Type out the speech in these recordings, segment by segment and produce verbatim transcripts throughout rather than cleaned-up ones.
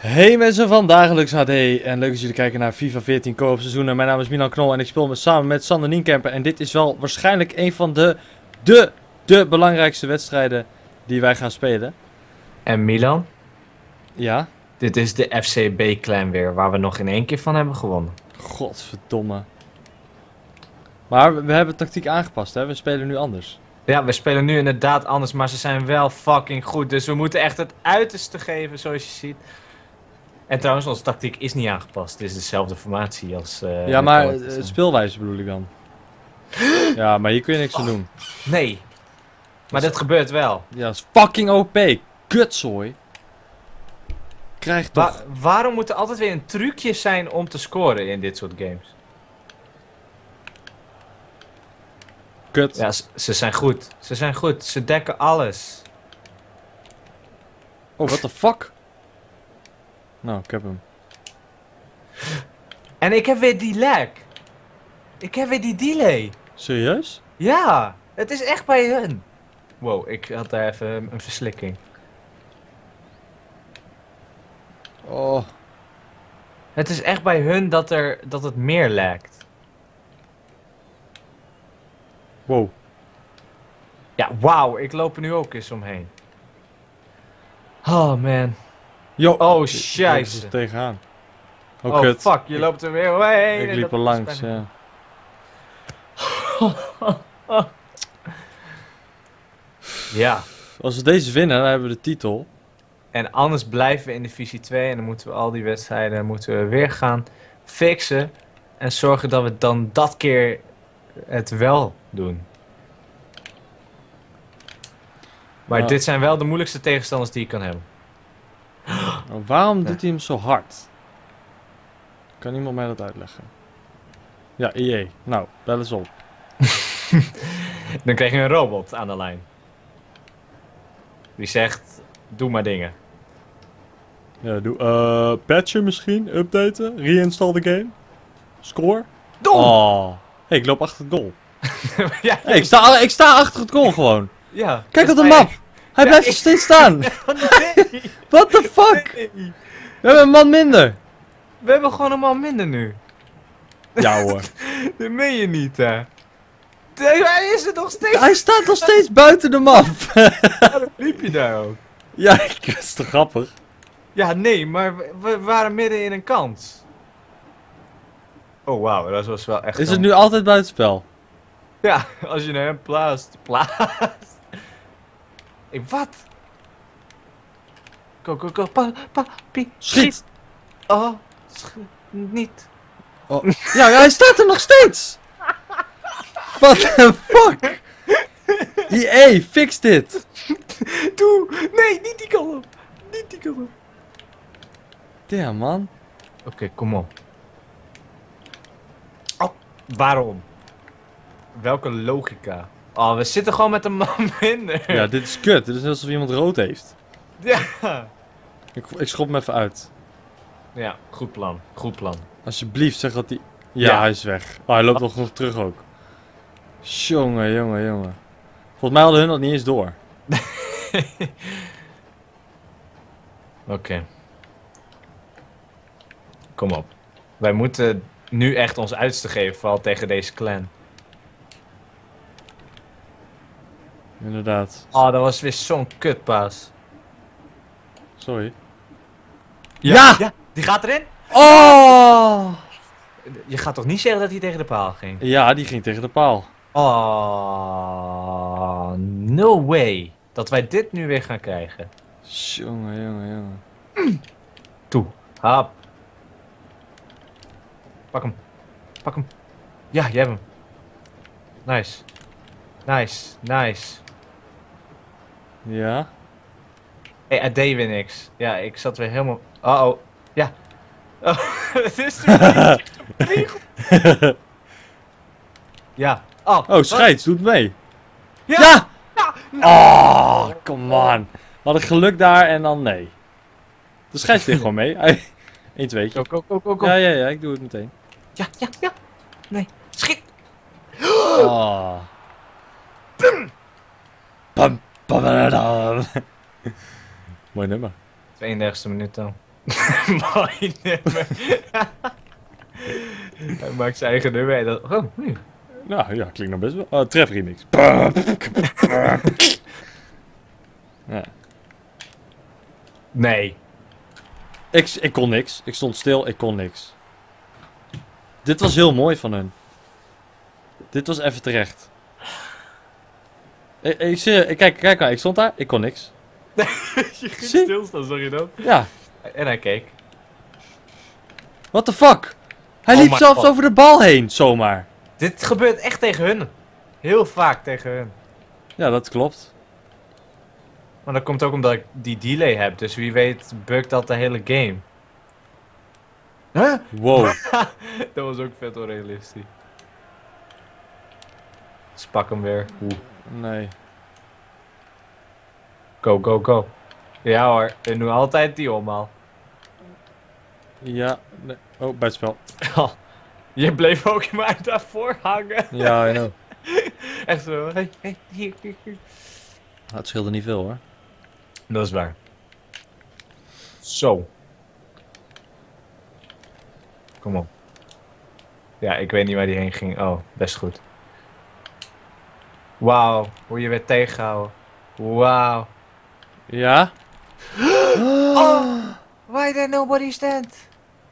Hey mensen van Dagelijks H D en leuk dat jullie kijken naar FIFA veertien Co-op seizoenen. Mijn naam is Milan Knol en ik speel met, samen met Sander Nienkamper. En dit is wel waarschijnlijk een van de, de, de belangrijkste wedstrijden die wij gaan spelen. En Milan, Ja? dit is de F C B-clan weer, waar we nog in één keer van hebben gewonnen. Godverdomme. Maar we hebben tactiek aangepast, hè? We spelen nu anders. Ja, we spelen nu inderdaad anders, maar ze zijn wel fucking goed. Dus we moeten echt het uiterste geven, zoals je ziet. En trouwens, onze tactiek is niet aangepast. Het is dezelfde formatie als... Uh, ja, maar het speelwijze bedoel ik dan. Ja, maar hier kun je niks aan doen. Nee. Maar dat gebeurt wel. Ja, dat is fucking O P. Kutzooi. Krijg toch... Wa waarom moet er altijd weer een trucje zijn om te scoren in dit soort games? Kut. Ja, ze zijn goed. Ze zijn goed. Ze dekken alles. Oh, what the fuck? Nou, ik heb hem. En ik heb weer die lag. Ik heb weer die delay. Serieus? Ja, het is echt bij hun. Wow, ik had daar even een verslikking. Oh. Het is echt bij hun dat, er, dat het meer lagt. Wow. Ja, wauw, ik loop er nu ook eens omheen. Oh man. Yo. Oh, Ik scheisse. er tegenaan. Oh, Oh kut. fuck, je loopt er weer omheen. Ik liep er langs, ja. Ja. Als we deze winnen, dan hebben we de titel. En anders blijven we in divisie twee en dan moeten we al die wedstrijden moeten we weer gaan fixen. En zorgen dat we dan dat keer het wel doen. Maar Ja. dit zijn wel de moeilijkste tegenstanders die ik kan hebben. Maar waarom doet hij hem zo hard? Kan iemand mij dat uitleggen? Ja, I E. Nou, bel eens op. Dan krijg je een robot aan de lijn. Die zegt, doe maar dingen. Ja, doe. Uh, patchen misschien? Updaten? Reinstall de game? Score? Dom! Oh. Hey, ik loop achter het goal. ja, Hey, ik sta, ik sta achter het goal gewoon. ja. Kijk op Dat de is map. Hij Ja, blijft ik- nog steeds staan. Nee. What the fuck? Nee. We hebben een man minder. We hebben gewoon een man minder nu. Ja hoor. Dat meen je niet, hè? Nee, hij is er nog steeds. Hij staat nog steeds buiten de map. Waarom liep je daar ook? Ja, dat is toch grappig? Ja, nee, maar we, we waren midden in een kans. Oh, wauw, dat was wel echt... Is het een- nu altijd buitenspel? Ja, als je naar hem plaatst. Plaatst. Hey, wat? Go, go, go. Pa, pa, pi. Schiet! Oh, sch niet. Oh. Ja, hij staat er nog steeds! What the fuck? I E, fix dit! Doe! Nee, niet die kant op. Niet die kant op. Damn man. Oké, kom op. Oh, waarom? Welke logica? Oh, we zitten gewoon met een man minder. Ja, dit is kut. Dit is net alsof iemand rood heeft. Ja. Ik, ik schop hem even uit. Ja, goed plan. Goed plan. Alsjeblieft, zeg dat hij... Ja, Ja. hij is weg. Oh, hij loopt nog, nog terug ook. Jongen, jongen, jongen. Volgens mij hadden hun dat niet eens door. Oké. Kom op. Wij moeten nu echt ons uiterste geven, vooral tegen deze clan. Inderdaad. Oh, dat was weer zo'n kutpaas. Sorry. Ja! Ja, die gaat erin. Oh! Je gaat toch niet zeggen dat hij tegen de paal ging? Ja, die ging tegen de paal. Oh, no way. Dat wij dit nu weer gaan krijgen. Jongen, jongen, jongen. Toe. Hap. Pak hem. Pak hem. Ja, je hebt hem. Nice. Nice. Nice. Ja? Hé, hey, I deed weer niks. Ja, ik zat weer helemaal... Uh oh. Ja. Oh, het is weer niet. Ja. Oh, Oh, scheids, doet mee. Ja! Ja! Ja! Oh, come on. We hadden geluk daar en dan nee. De scheids ligt gewoon mee. Eén, tweetje. Go, go, go, go, go. Ja, ja, ja, ik doe het meteen. Ja, ja, ja. Nee. Schiet. Oh. Pam, pam, pam. Mooi nummer. tweeëndertigste minuut dan. Mooi nummer. Hij maakt zijn eigen nummer en dan... Oh, hm. Nou ja, klinkt nog best wel. Oh, trap remix. Ja. Nee. Ik, ik kon niks. Ik stond stil, ik kon niks. Dit was heel mooi van hun. Dit was even terecht. Ik, ik, zie- ik, kijk, kijk maar, ik stond daar, ik kon niks. Je ging Zie? stilstaan, zag je dat? Ja, En hij keek. what the fuck? Hij Oh liep my zelfs God. over de bal heen, zomaar. Dit gebeurt echt tegen hun. Heel vaak tegen hun. Ja, dat klopt. Maar dat komt ook omdat ik die delay heb. Dus wie weet bugt dat de hele game. Huh? Wow. Dat was ook vet onrealistisch. Dus pak hem weer. Nee. Go, go, go. Ja hoor, we doen altijd die omhaal. Ja, nee. Oh, buitenspel. Je bleef ook maar daarvoor hangen. Ja, I know. Echt zo, hey, hey, hier, hier, hier. Het scheelde niet veel hoor. Dat is waar. Zo. Kom op. Ja, ik weet niet waar die heen ging. Oh, best goed. Wauw, hoe je werd tegengehouden. Wauw. Ja? Oh, why there nobody stand?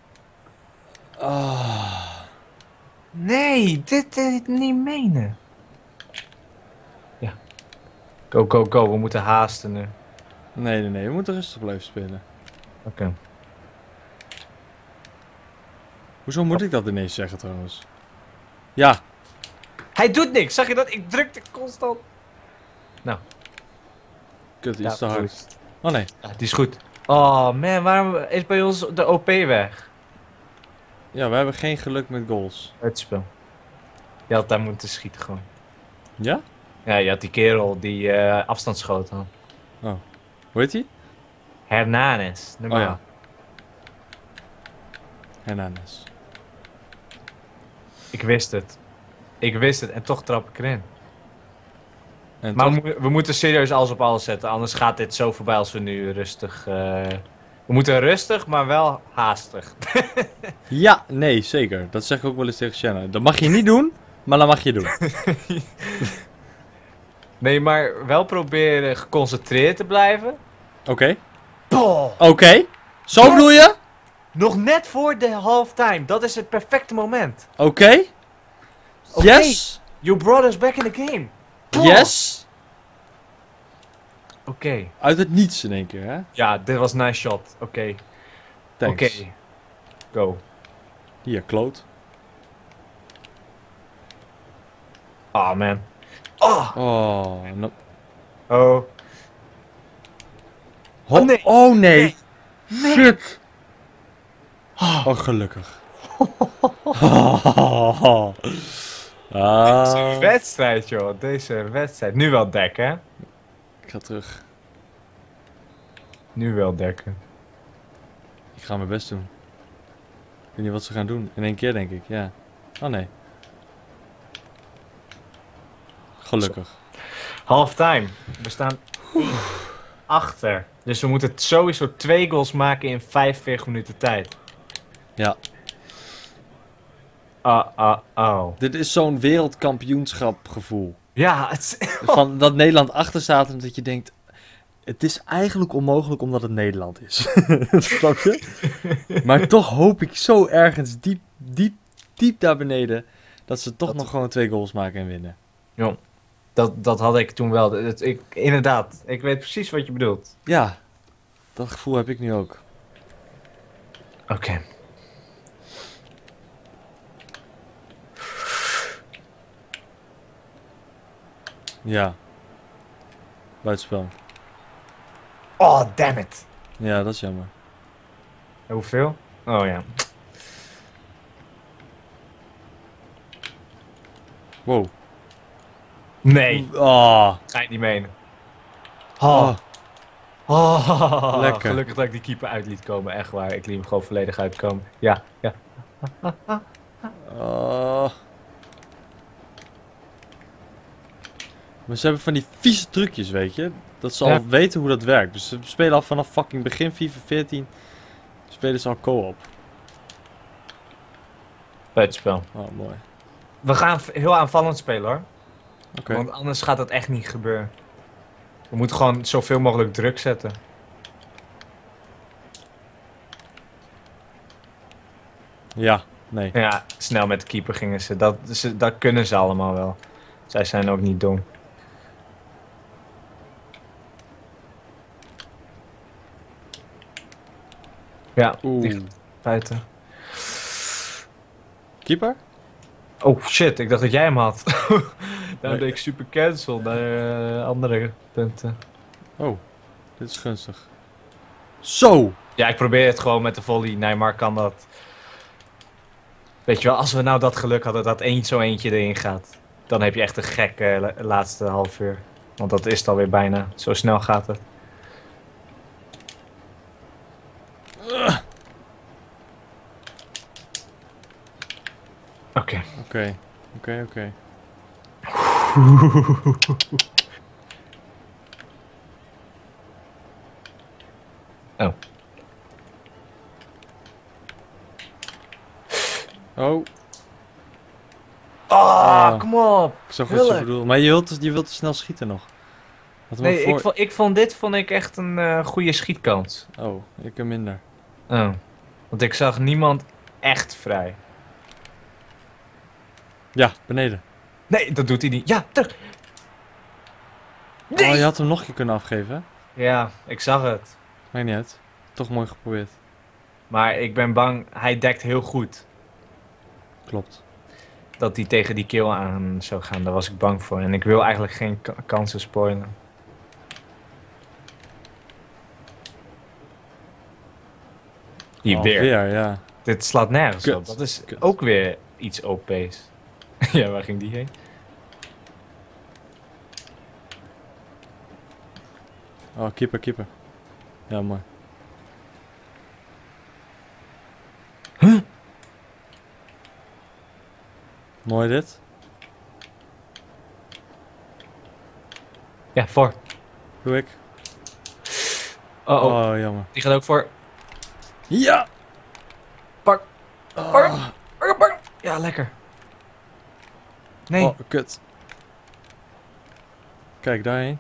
Oh. Nee, dit is niet menen. Ja. Go, go, go. We moeten haasten nu. Nee, nee, nee. We moeten rustig blijven spelen. Oké. Okay. Hoezo moet ik dat ineens zeggen trouwens? Ja. Hij doet niks, zag je dat? Ik drukte constant. Nou. Kut, iets Ja, te hard. goed. Oh nee. Ja, die is goed. Oh man, waarom is bij ons de O P weg? Ja, we hebben geen geluk met goals. Het spel. Je had daar moeten schieten gewoon. Ja? Ja, je had die kerel die uh, afstand schoot had. Oh. Hoe heet die? Hernanes. Oh ja. Hernanes. Ik wist het. Ik wist het en toch trap ik erin. En Maar toch- we, we moeten serieus alles op alles zetten, anders gaat dit zo voorbij als we nu rustig... Uh... We moeten rustig, maar wel haastig. Ja, nee, zeker. Dat zeg ik ook wel eens tegen Shanna. Dat mag je niet doen, maar dat mag je doen. Nee, maar wel proberen geconcentreerd te blijven. Oké. Boah! Oké. Zo bedoel je? Nog net voor de halftime, dat is het perfecte moment. Oké. Oké. Yes. You brought us back in the game. Boah! Yes. Oké. Okay. Uit het niets in één keer, hè? Ja, dit was een nice shot. Oké. Okay. Oké. Thanks. Okay. Go. Hier, kloot. Oh man. Oh. Oh, no. Oh. Ho- Oh, nee. Oh nee. Nee. Shit. Oh. Oh, gelukkig. ah. Deze wedstrijd, joh. Deze wedstrijd. Nu wel dekken, hè? Ik ga terug. Nu wel dekken. Ik ga mijn best doen. Ik weet niet wat ze gaan doen. In één keer, denk ik. Ja. Oh nee. Gelukkig. Halftime. We staan achter. Dus we moeten sowieso twee goals maken in vijfenveertig minuten tijd. Ja. Ah, ah, oh. Dit is zo'n wereldkampioenschap gevoel. Ja, het is... Van dat Nederland achter staat en dat je denkt... Het is eigenlijk onmogelijk omdat het Nederland is. Snap je? Maar toch hoop ik zo ergens diep, diep, diep daar beneden... dat ze toch Dat- nog gewoon twee goals maken en winnen. Ja, dat, dat had ik toen wel. Dat, ik, inderdaad, ik weet precies wat je bedoelt. Ja, dat gevoel heb ik nu ook. Oké. Okay. Ja. Buitenspel. Oh, damn it. Ja, dat is jammer. Hoeveel? Oh ja. Wow. Nee, Oh. ga je niet menen. Oh. Oh, Lekker. Gelukkig dat ik die keeper uit liet komen, echt waar. Ik liet hem gewoon volledig uitkomen. Ja, ja. Oh. Maar ze hebben van die vieze trucjes, weet je. Dat ze Ja. al weten hoe dat werkt. Dus ze spelen al vanaf fucking begin FIFA veertien. Spelen ze al co-op? Buitenspel. Oh, mooi. We gaan v- heel aanvallend spelen hoor. Oké. Want anders gaat dat echt niet gebeuren. We moeten gewoon zoveel mogelijk druk zetten. Ja, nee. Ja, snel met de keeper gingen ze. Dat, ze, dat kunnen ze allemaal wel. Zij zijn ook niet dom. Ja, Oeh. dicht buiten. Keeper? Oh shit, ik dacht dat jij hem had. Daarom Nee. deed ik super cancel naar eh, andere punten. Oh, dit is gunstig. Zo! Ja, ik probeer het gewoon met de volley. Neymar kan dat. Weet je wel, als we nou dat geluk hadden dat één zo eentje erin gaat. Dan heb je echt een gekke la- laatste half uur. Want dat is het alweer bijna. Zo snel gaat het. Oké. Oké, oké, oké. Oh. Oh, Ah, Ah. kom op. ik zag wat je Heerlijk. bedoelt. Maar je wilt, je wilt te snel schieten nog. Wat we Nee, voor- ik vond, ik vond dit vond ik echt een eh, goede schietkans. Oh, ik heb minder. Oh. Want ik zag niemand echt vrij. Ja, beneden. Nee, dat doet hij niet. Ja, terug. Oh, je had hem nog een keer kunnen afgeven, hè? Ja, ik zag het. Maakt niet uit. Toch mooi geprobeerd. Maar ik ben bang, hij dekt heel goed. Klopt. Dat hij tegen die kill aan zou gaan. Daar was ik bang voor. En ik wil eigenlijk geen ka- kansen spoilen. Hier Oh, weer. weer, ja. Dit slaat nergens Kut. op. Dat is Kut. ook weer iets O P's. Ja, waar ging die heen? Oh, keeper, keeper. Ja, mooi. Huh? Mooi dit. Ja, voor. Doe ik. Oh, oh. Oh, jammer. Die gaat ook voor. Ja! Pak. Oh, Pak. Pak, pak. Ja, lekker. Nee. oh, kut. Kijk, daarheen.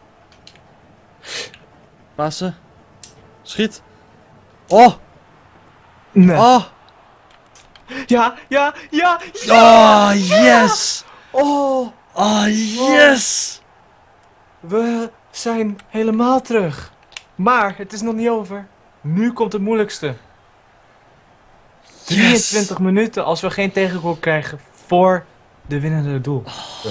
Passen. Schiet. Oh! Nee. Oh! Ja, ja, ja, Oh, yes! Oh, Oh, yes! we zijn helemaal terug. Maar het is nog niet over. Nu komt het moeilijkste. drieëntwintig minuten als we geen tegengoal krijgen voor de winnende doel.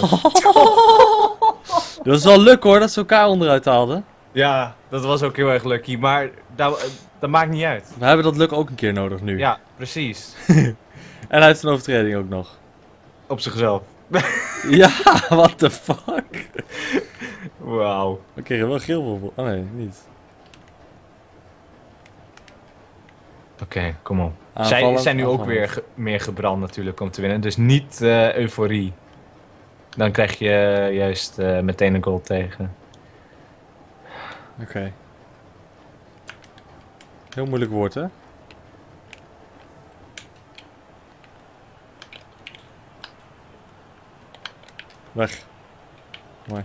Dat is wel leuk hoor, dat ze elkaar onderuit haalden. Ja, dat was ook heel erg lucky, maar dat, dat maakt niet uit. We hebben dat luk ook een keer nodig nu. Ja, precies. En hij heeft een overtreding ook nog. Op zichzelf. Ja, what the fuck? Wauw. We kregen wel geel voor. Oh nee, niet. Oké, kom op. Aanvallend, Zij zijn nu ook aanvallend. weer ge- meer gebrand natuurlijk om te winnen. Dus niet eh, euforie. Dan krijg je eh, juist eh, meteen een goal tegen. Oké. Heel moeilijk woord, hè? Weg. Mooi.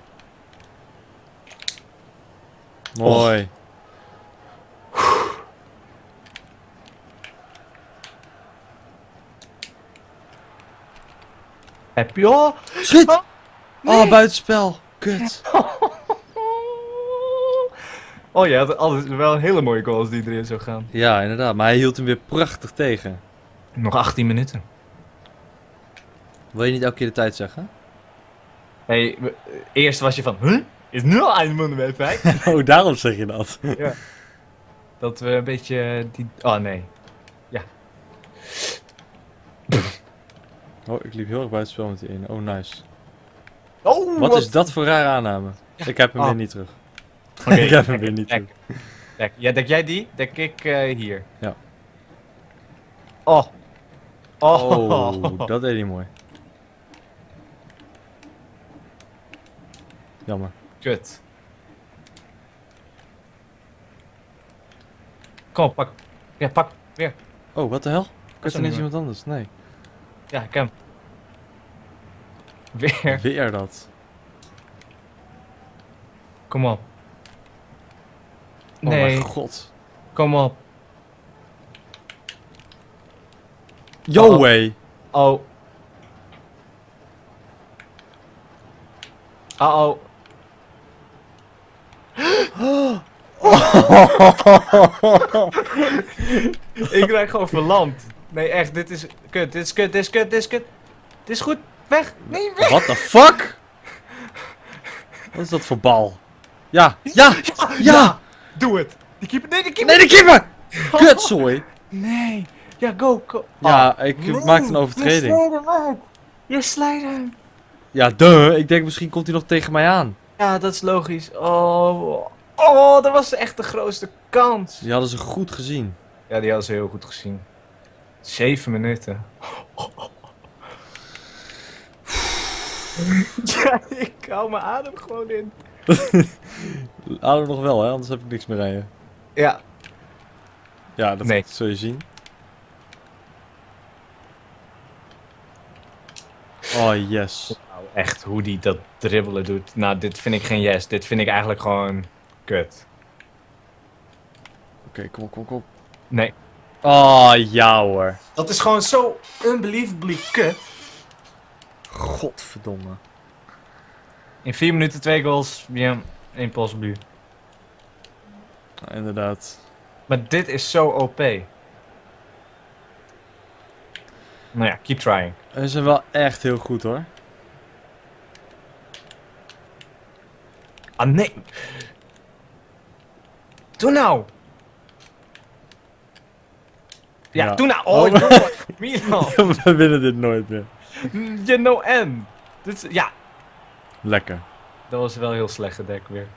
Mooi. Heb je... Oh, Schiet! Oh, Oh, nee. buitenspel. Kut. oh je had altijd wel een hele mooie goal als die erin zou gaan. Ja, inderdaad. Maar hij hield hem weer prachtig tegen. Nog achttien minuten. Wil je niet elke keer de tijd zeggen? Hey, we- eerst was je van... Huh? Is nu al einde van de wedstrijd? Oh, daarom zeg je dat. Ja. Dat we een beetje die... Oh nee. Oh, ik liep heel erg buitenspel met die ene. Oh, nice. Oh, Wat is dat voor rare aanname? Ja. Ik heb hem Oh. weer niet terug. Oké, ik heb hem lekker, weer niet lekker, terug. lekker. Ja, dek jij die? Dek ik eh, hier. Ja. Oh. Oh, dat deed hij mooi. Jammer. Kut. Kom op, pak. Ja, pak. Weer. Oh, wat de hel? Ik is had een ineens nummer. iemand anders. Nee. Ja, ik heb hem. Weer. Weer dat. Kom op. Oh Nee, mijn god. kom op. Yo Oh. way. Oh. Uh-oh. Ik rijd gewoon verlamd. Nee, echt, dit is kut, dit is kut, dit is kut, dit is kut. Dit is goed, weg. Nee, weg. What the fuck? Wat is dat voor bal? Ja, ja, ja! Doe het. Die keeper, nee, die keeper. Nee, de keeper! Kutzooi. Nee. Ja, go, go. Ja, Ah. ik Nee, maakte een overtreding. Je slijt hem uit. Je slijt hem. Ja, duh. Ik denk misschien komt hij nog tegen mij aan. Ja, dat is logisch. Oh. Oh, dat was echt de grootste kans. Die hadden ze goed gezien. Ja, die hadden ze heel goed gezien. Zeven minuten. Ja, ik hou mijn adem gewoon in. Adem nog wel, hè? Anders heb ik niks meer aan je. Ja. Ja, dat Nee. zul je zien. Oh, yes. Nou, echt, hoe die dat dribbelen doet. Nou, dit vind ik geen yes. Dit vind ik eigenlijk gewoon kut. Oké, kom op, kom op, kom op. Nee. Oh, ja hoor. Dat is gewoon zo unbelievably kut. Godverdomme. In vier minuten twee goals. Ja, één possible. Ja, inderdaad. Maar dit is zo O P. Nou ja, keep trying. Ze zijn wel echt heel goed hoor. Ah, nee. Doe nou. Ja, Ja. doe nou. Oh, Oh. joh. Milan. We winnen dit nooit meer. Je no end. Dit is, ja, Lekker. dat was wel heel slecht gedekt weer.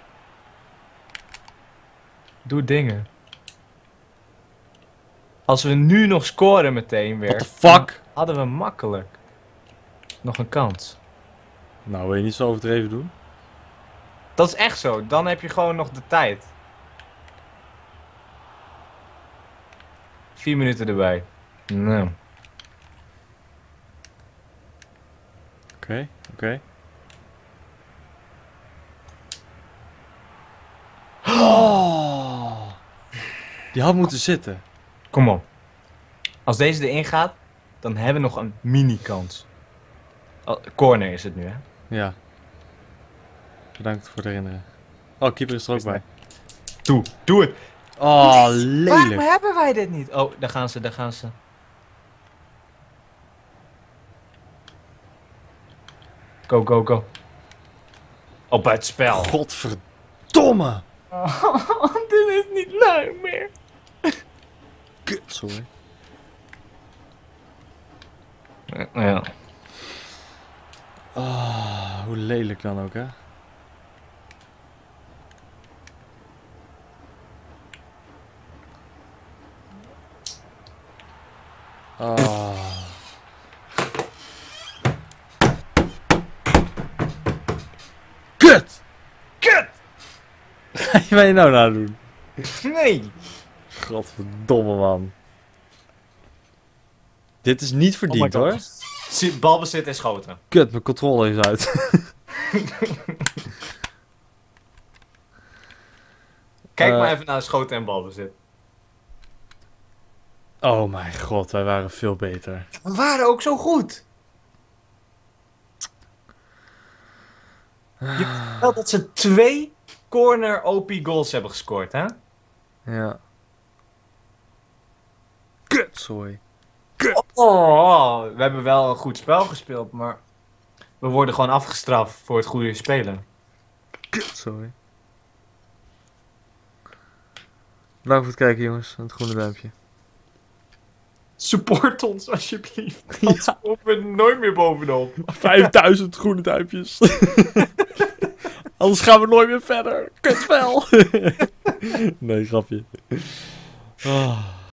Doe dingen. Als we nu nog scoren meteen weer. What the fuck? Hadden we makkelijk nog een kans. Nou, wil je niet zo overdreven doen? Dat is echt zo. Dan heb je gewoon nog de tijd. Vier minuten erbij. Nou. Oké, oké. Oh. Die had moeten zitten. Kom op. Als deze erin gaat, dan hebben we nog een mini-kans. Oh, corner is het nu, hè? Ja. Bedankt voor het herinneren. Oh, keeper is er ook bij. Doe, doe het. Oh, Waarom lelijk. hebben wij dit niet? Oh, daar gaan ze, daar gaan ze. Go, go, go. Op het spel. Godverdomme. Oh, dit is niet leuk meer. Kut, sorry. Ja. Oh, hoe lelijk dan ook, hè? Oh. Kut! Kut! Ga je mij nou nadoen? Nee. Godverdomme, man. Dit is niet verdiend, Oh my hoor. God. Zie- Balbezit en schoten. Kut, mijn controle is uit. Kijk Eh. maar even naar schoten en balbezit. Oh mijn god, wij waren veel beter. We waren ook zo goed. Je weet wel dat ze twee corner O P goals hebben gescoord, hè? Ja. Kut, sorry. Oh, we hebben wel een goed spel gespeeld, maar we worden gewoon afgestraft voor het goede spelen. Kut, sorry. Bedankt voor het kijken, jongens. En het groene duimpje. Support ons alsjeblieft. Anders komen we nooit meer bovenop. vijfduizend groene duimpjes. Anders gaan we nooit meer verder. Kutspel. Nee, grapje. Oh.